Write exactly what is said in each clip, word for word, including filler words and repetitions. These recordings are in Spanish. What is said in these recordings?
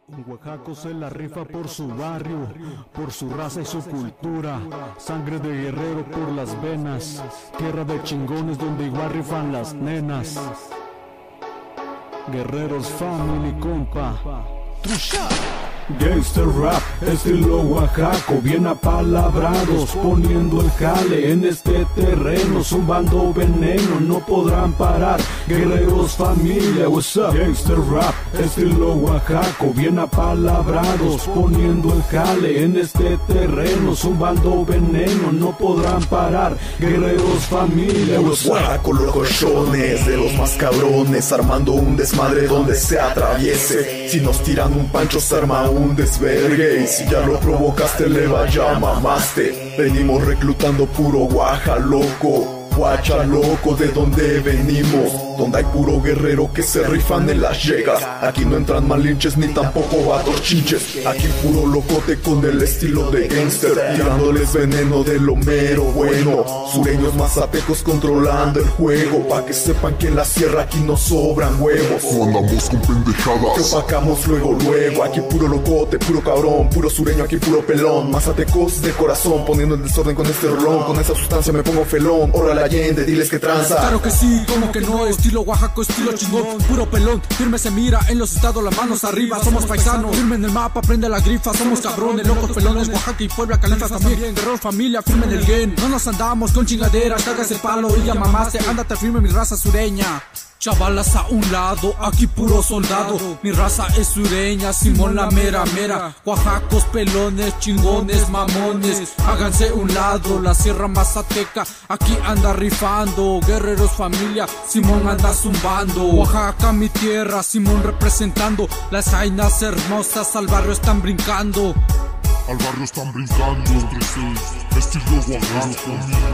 Un oaxaco se la rifa por su barrio, por su raza y su cultura. Sangre de guerrero por las venas, tierra de chingones donde igual rifan las nenas. Guerreros, family, compa. Trusha. Gangster rap, estilo oaxaco, bien apalabrados, poniendo el jale en este terreno, zumbando veneno, no podrán parar. Guerreros, familia, what's up? Gangster rap, estilo oaxaco, bien apalabrados, poniendo el jale en este terreno, zumbando veneno, no podrán parar. Guerreros, familia, what's up? Oaxaco, los colchones de los más cabrones, armando un desmadre donde se atraviese. Si nos tiran un pancho se arma un desvergue, y si ya lo provocaste le vaya mamaste. Venimos reclutando puro guaja loco, guacha loco, de donde venimos, donde hay puro guerrero que se rifan en las llegas. Aquí no entran malinches ni tampoco vatos chinches. Aquí puro locote con el estilo de gangster, tirándoles veneno de lo mero bueno. Sureños mazatecos controlando el juego, pa' que sepan que en la sierra aquí no sobran huevos. No andamos con pendejadas, que opacamos luego luego. Aquí puro locote, puro cabrón, puro sureño, aquí puro pelón. Mazatecos de corazón, poniendo el desorden con este rolón. Con esa sustancia me pongo felón. Órale Allende, diles que tranza. Claro que sí, como que no, estilo oaxaco, estilo chingón, puro pelón, firme se mira en los estados, las manos arriba, somos paisanos, firme en el mapa, prende la grifa, somos cabrones, locos pelones, Oaxaca y Puebla, Califa también, guerreros familia, firme en el gen, no nos andamos con chingaderas, cagas el palo y ya mamaste, ándate firme mi raza sureña. Chavalas a un lado, aquí puro soldado, mi raza es sureña, Simón la mera mera, oaxacos, pelones, chingones, mamones, háganse un lado, la sierra mazateca, aquí anda rifando, guerreros familia, Simón anda zumbando, Oaxaca mi tierra, Simón representando, las jainas hermosas al barrio están brincando. Al barrio están brincando, estilo oaxaco.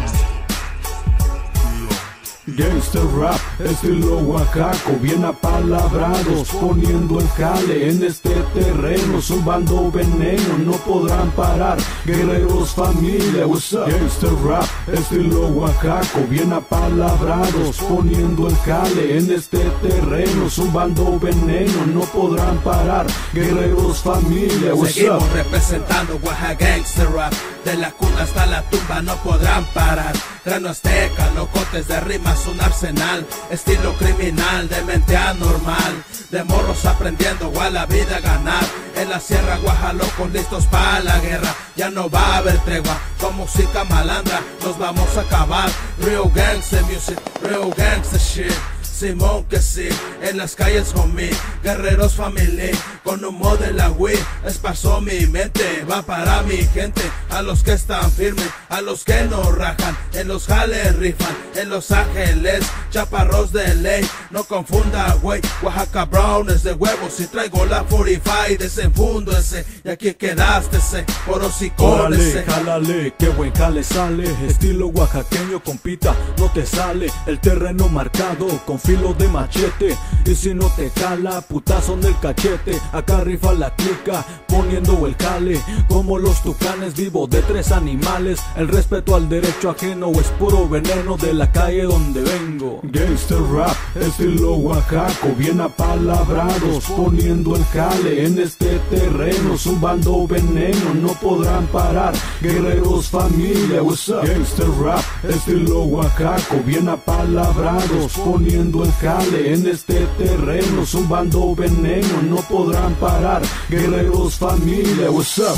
Gangster rap, estilo oaxaco, bien apalabrados, poniendo el jale en este terreno, zumbando veneno, no podrán parar. Guerreros, familia, what's up? Gangster rap, estilo oaxaco, bien apalabrados, poniendo el jale en este terreno, zumbando veneno, no podrán parar. Guerreros, familia, what's up? Seguimos representando Oaxaca Gangster rap, de la cuna hasta la tumba no podrán parar. Grano azteca, locotes de rimas, un arsenal, estilo criminal, de mente anormal, de morros aprendiendo a la vida ganar. En la sierra guajalocos listos para la guerra, ya no va a haber tregua, con música malandra nos vamos a acabar. Real gangster music, real gangster shit. Simón que sí, en las calles homie, guerreros family, con humo de la Wii, esparzo mi mente, va para mi gente, a los que están firmes, a los que no rajan, en los jales rifan, en Los Ángeles, chaparros de ley, no confunda güey, Oaxaca Brown es de huevos, si traigo la cuarenta y cinco, desenfundo ese, y aquí quedaste ese, por hocicones ese. Jálale, qué buen jale sale, estilo oaxaqueño compita, no te sale, el terreno marcado, con filo de machete, y si no te cala, putazo en el cachete. Acá rifa la clica, poniendo el jale, como los tucanes, vivo de tres animales. El respeto al derecho ajeno es puro veneno de la calle donde vengo. Gangster rap, estilo oaxaco, bien apalabrados, poniendo el jale en este terreno, zumbando veneno, no podrán parar. Guerreros, familia, what's up? Gangster rap, estilo oaxaco, bien apalabrados, poniendo el jale en este terreno, zumbando veneno, no podrán parar. Guerreros, familia, what's up?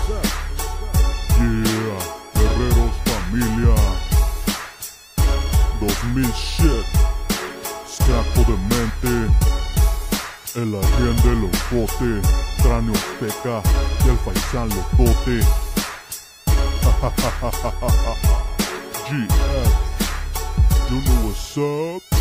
Yeah, guerreros, familia. dos mil shit. Escapo de mente. El arriende locote. Cráneo azteca y el faisán locote. G F, you know what's up?